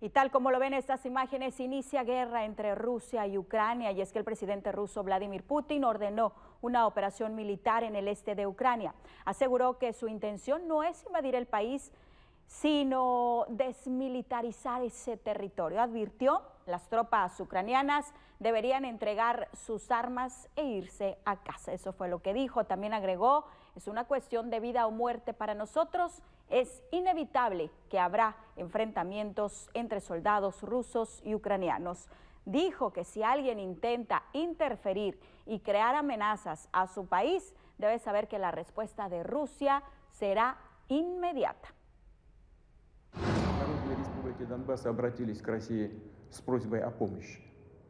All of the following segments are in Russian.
Y tal como lo ven estas imágenes, inicia guerra entre Rusia y Ucrania, y es que el presidente ruso Vladimir Putin ordenó una operación militar en el este de Ucrania. Aseguró que su intención no es invadir el país, sino desmilitarizar ese territorio. Advirtió, las tropas ucranianas deberían entregar sus armas e irse a casa. Eso fue lo que dijo. También agregó, es una cuestión de vida o muerte para nosotros. Es inevitable que habrá enfrentamientos entre soldados rusos y ucranianos. Dijo que si alguien intenta interferir y crear amenazas a su país, debe saber que la respuesta de Rusia será inmediata. Народные республики Донбасса обратились к России с просьбой о помощи.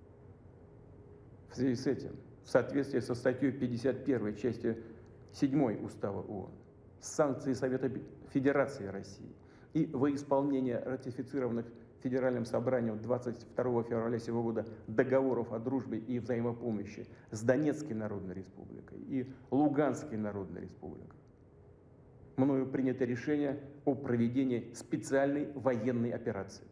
В связи с этим, в соответствии со статьей 51 части 7 Устава ООН, санкции Совета Федерации России и во исполнение ратифицированных Федеральным собранием 22 февраля сего года договоров о дружбе и взаимопомощи с Донецкой Народной Республикой и Луганской Народной Республикой, мною принято решение о проведении специальной военной операции.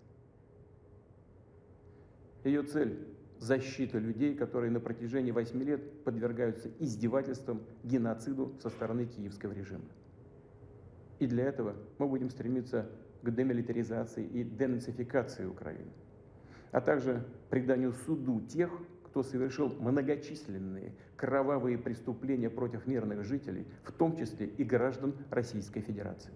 Ее цель – защита людей, которые на протяжении 8 лет подвергаются издевательствам, геноциду со стороны киевского режима. И для этого мы будем стремиться к демилитаризации и денацификации Украины, а также преданию суду тех, кто совершил многочисленные кровавые преступления против мирных жителей, в том числе и граждан Российской Федерации.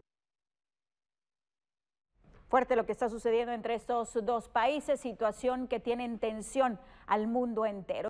Fuerte lo que está sucediendo entre estos dos países, situación que tiene en tensión al mundo entero.